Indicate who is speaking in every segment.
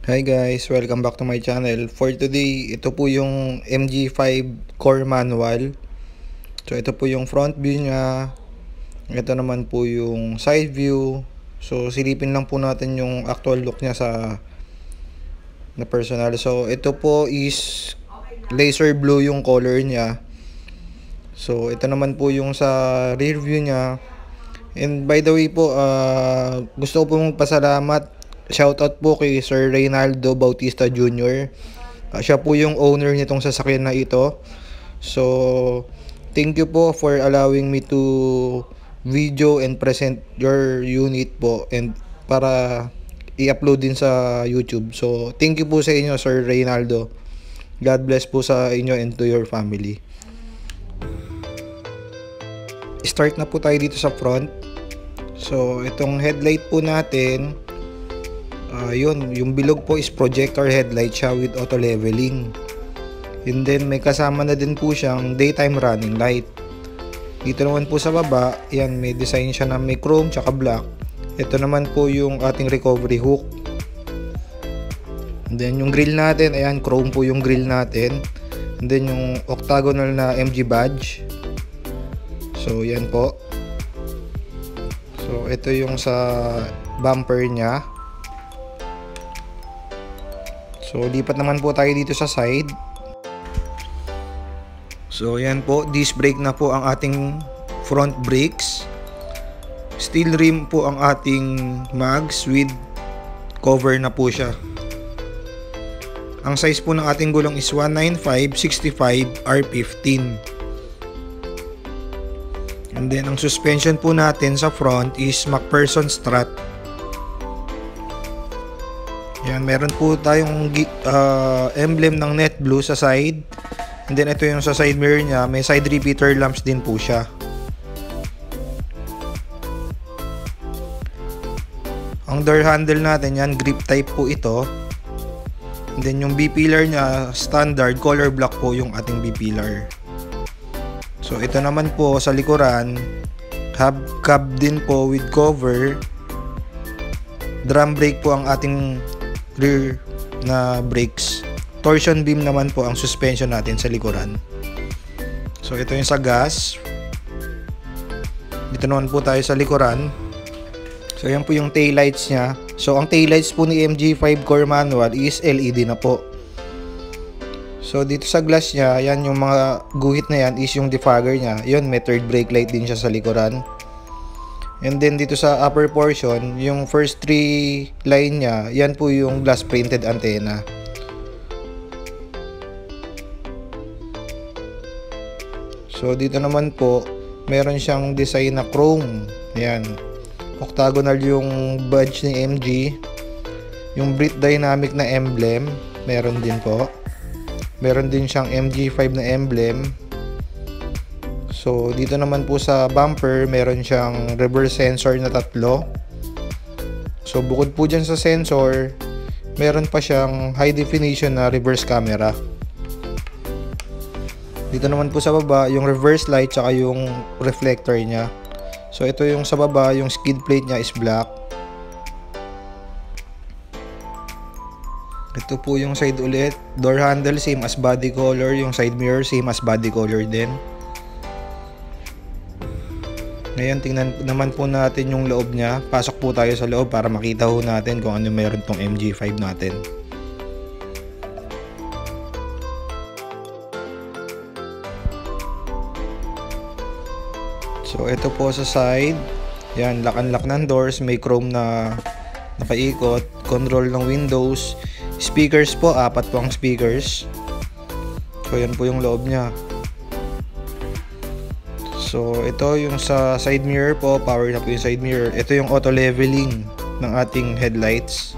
Speaker 1: Hi guys, welcome back to my channel. For today, ito po yung MG5 core manual. So ito po yung front view niya. Ito naman po yung side view. So silipin lang po natin yung actual look niya na personal. So ito po is laser blue yung color niya. So ito naman po yung sa rear view niya. And by the way po, gusto ko po magpasalamat. Shoutout po kay Sir Reynaldo Bautista Jr. Siya po yung owner nitong sasakyan na ito. So, thank you po for allowing me to video and present your unit po and para i-upload din sa YouTube. So, thank you po sa inyo, Sir Reynaldo. God bless po sa inyo and to your family. Start na po tayo dito sa front. So, itong headlight po natin, yung bilog po is projector headlight siya with auto leveling. And then may kasama na din po siyang daytime running light. Dito naman po sa baba, yan may design siya na may chrome tsaka black. Ito naman po yung ating recovery hook. And then yung grill natin, ayan chrome po yung grill natin. And then yung octagonal na MG badge. So yan po. So ito yung sa bumper niya. So, lipat naman po tayo dito sa side. So, yan po. Disc brake na po ang ating front brakes. Steel rim po ang ating mags with cover na po siya. Ang size po ng ating gulong is 195/65 R15. And then, ang suspension po natin sa front is MacPherson strut. Yan, meron po tayong emblem ng net blue sa side. And then ito yung sa side mirror niya, may side repeater lamps din po siya. Ang door handle natin yan, grip type po ito. And then yung B-pillar niya, standard color black po yung ating B-pillar. So ito naman po sa likuran, hubcap din po with cover. Drum brake po ang ating rear na brakes. Torsion beam naman po ang suspension natin sa likuran. So ito yung sa gas. Dito naman po tayo sa likuran. So yan po yung tail lights niya. So ang tail lights po ni MG5 core manual is LED na po. So dito sa glass niya, yan yung mga guhit na yan is yung defogger niya. Yun, may third brake light din siya sa likuran. And then dito sa upper portion, yung first 3 line niya, yan po yung glass printed antenna. So dito naman po, meron siyang design na chrome. Ayan. Octagonal yung badge ni MG. Yung Brit Dynamic na emblem, meron din po. Meron din siyang MG5 na emblem. So, dito naman po sa bumper, meron siyang reverse sensor na 3. So, bukod po dyan sa sensor, meron pa siyang high definition na reverse camera. Dito naman po sa baba, yung reverse light tsaka yung reflector niya. So, ito yung sa baba, yung skid plate niya is black. Ito po yung side ulit. Door handle, same as body color. Yung side mirror, same as body color din. Ngayon, tingnan naman po natin yung loob niya. Pasok po tayo sa loob para makita ho natin kung ano meron tong MG5 natin. So, ito po sa side. Yan, lock and lock ng doors. May chrome na nakaikot. Control ng windows. Speakers po, 4 po ang speakers. So, yan po yung loob niya. So, ito yung sa side mirror po, power na po yung side mirror. Ito yung auto leveling ng ating headlights.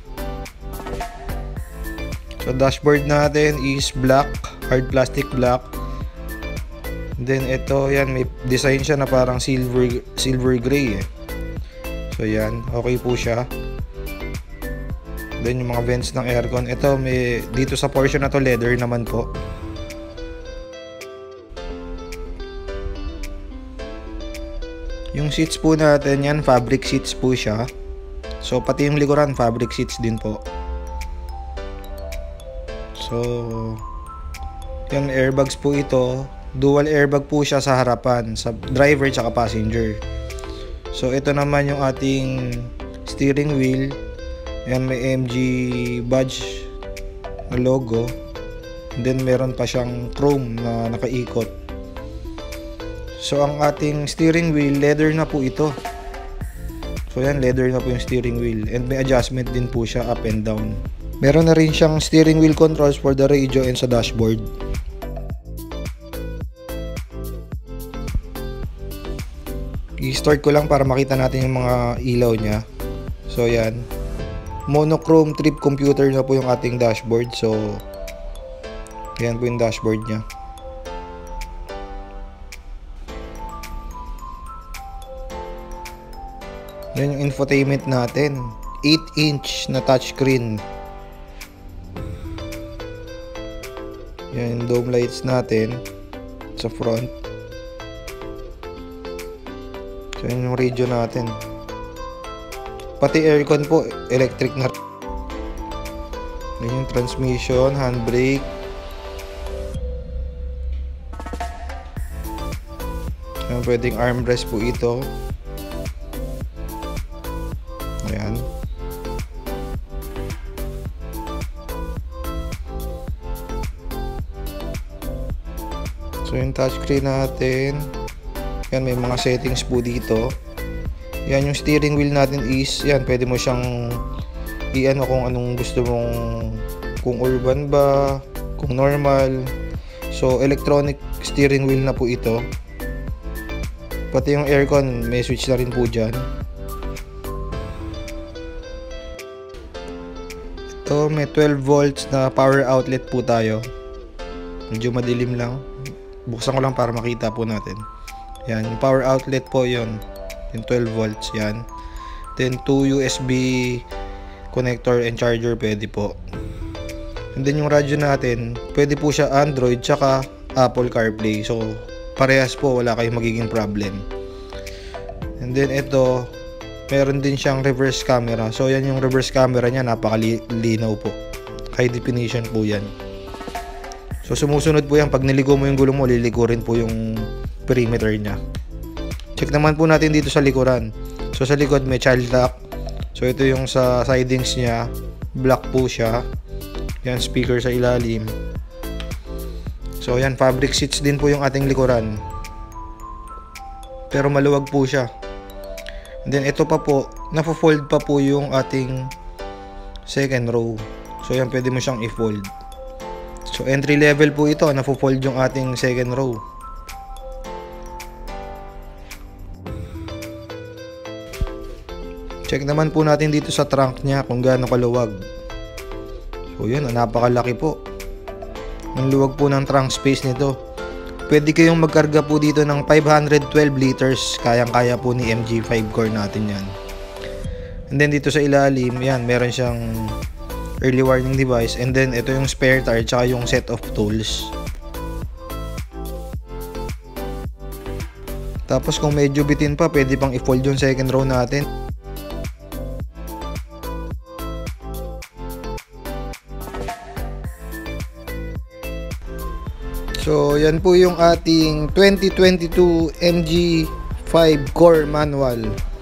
Speaker 1: So, dashboard natin is black, hard plastic black. Then, ito, yan, may design siya na parang silver gray eh. So, yan, okay po siya. Then, yung mga vents ng aircon. Ito, may, dito sa portion na to, leather naman po. Yung seats po natin yan, fabric seats po siya. So pati yung likuran, fabric seats din po. So, yan, airbags po ito. Dual airbag po siya sa harapan, sa driver tsaka passenger. So, ito naman yung ating steering wheel. Yan, may MG badge na logo. And then, meron pa siyang chrome na nakaikot. So, ang ating steering wheel, leather na po ito. So, yan, leather na po yung steering wheel. And may adjustment din po siya up and down. Meron na rin siyang steering wheel controls for the radio and sa dashboard. I-start ko lang para makita natin yung mga ilaw niya. So yan, monochrome trip computer na po yung ating dashboard. So yan po yung dashboard niya. Yan yung infotainment natin, 8-inch na touchscreen. Yan yung dome lights natin sa front. So yun yung radio natin. Pati aircon po, electric na. Yan yung transmission, handbrake. Yan, pwedeng armrest po ito. Ayan. So yung touchscreen natin, yan, may mga settings po dito. Yan, yung steering wheel natin is, yan, pwede mo siyang i-ano kung anong gusto mong, kung urban ba, kung normal. So electronic steering wheel na po ito. Pati yung aircon, may switch na rin po dyan. Ito, may 12 volts na power outlet po tayo. Medyo madilim lang. Buksan ko lang para makita po natin. Yan, yung power outlet po yun. Yung 12 volts, yan. Then, 2 USB connector and charger pwede po. And then, yung radyo natin, pwede po siya Android tsaka Apple CarPlay. So, parehas po, wala kayong magiging problem. And then, ito, meron din siyang reverse camera. So, yan yung reverse camera niya, napakalinaw po. High definition po yan. So, sumusunod po yan. Pag niligo mo yung gulong mo, liligo rin po yung perimeter niya. Check naman po natin dito sa likuran. So, sa likod may child lock. So, ito yung sa sidings niya. Black po siya. Yan, speaker sa ilalim. So, yan, fabric seats din po yung ating likuran. Pero maluwag po siya. And then, ito pa po, napo-fold pa po yung ating second row. So, yan, pwede mo siyang i-fold. So, entry level po ito, napo-fold yung ating second row. Check naman po natin dito sa trunk niya kung gaano kaluwag. So, yun, napakalaki po. Ang luwag po ng trunk space nito. Pwede kayong magkarga po dito ng 512 liters. Kayang-kaya po ni MG5 core natin yan. And then dito sa ilalim, yan, meron siyang early warning device. And then ito yung spare tire tsaka yung set of tools. Tapos kung medyo bitin pa, pwede pang i-fold yung second row natin. So, yan po yung ating 2022 MG5 Core Manual.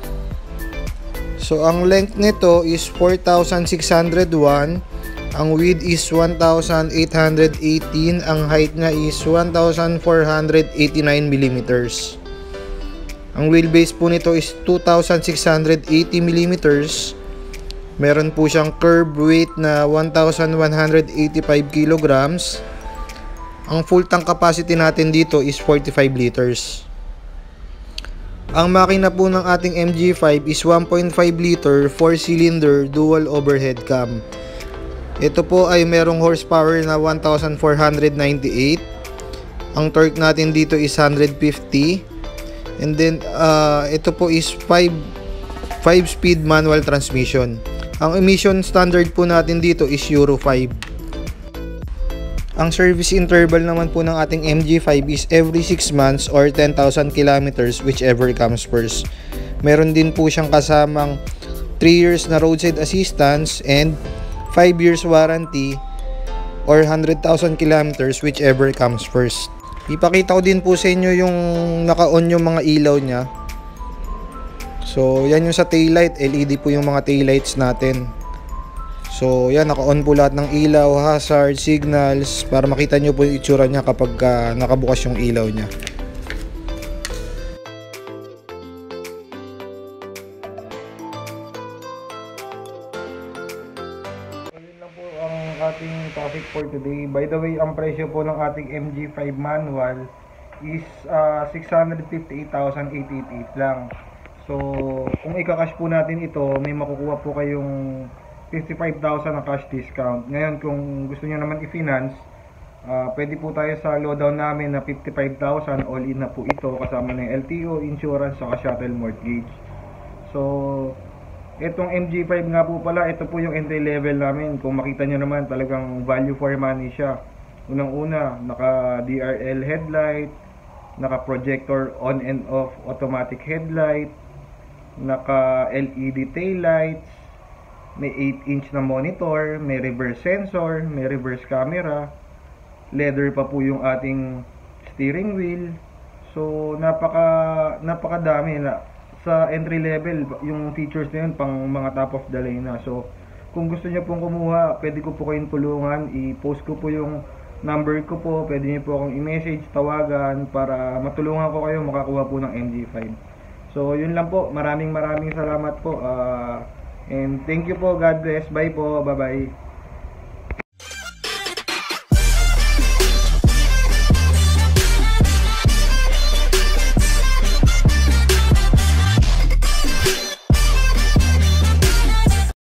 Speaker 1: So, ang length nito is 4,601. Ang width is 1,818. Ang height niya is 1,489 mm. Ang wheelbase po nito is 2,680 mm. Meron po siyang curb weight na 1,185 kg. Ang full tank capacity natin dito is 45 liters. Ang makina po ng ating MG5 is 1.5 liter 4-cylinder dual overhead cam. Ito po ay merong horsepower na 1,498. Ang torque natin dito is 150. And then ito po is 5-speed manual transmission. Ang emission standard po natin dito is Euro 5. Ang service interval naman po ng ating MG5 is every 6 months or 10,000 kilometers, whichever comes first. Meron din po siyang kasamang 3 years na roadside assistance and 5 years warranty or 100,000 kilometers, whichever comes first. Ipakita ko din po sa inyo yung naka-on yung mga ilaw niya. So yan yung sa taillight, LED po yung mga taillights natin. So yan, naka-on po lahat ng ilaw, hazard, signals, para makita nyo po yung itsura niya kapag nakabukas yung ilaw niya. Ang ating topic for today. By the way, ang presyo po ng ating MG5 manual is 658,888 lang. So, kung i-cash po natin ito, may makukuha po kayong 55,000 na cash discount. Ngayon, kung gusto niyo naman i-finance, pwede po tayo sa lowdown namin na 55,000, all in na po ito, kasama ng LTO, insurance, saka shuttle mortgage. So, itong MG5 nga po pala, ito po yung entry level namin. Kung makita nyo naman, talagang value for money siya. Unang-una, naka DRL headlight, naka projector on and off automatic headlight, naka LED tail lights, may 8-inch na monitor, may reverse sensor, may reverse camera, leather pa po yung ating steering wheel. So napakadami na sa entry level, yung features na yun pang mga top of the line na. So kung gusto niyo pong kumuha, pwede ko po kayong tulungan, i-post ko po yung number ko po, pwede niyo po akong i-message, tawagan, para matulungan ko kayo makakuha po ng MG5. So yun lang po, maraming salamat po, and thank you po, God bless, bye po, bye bye.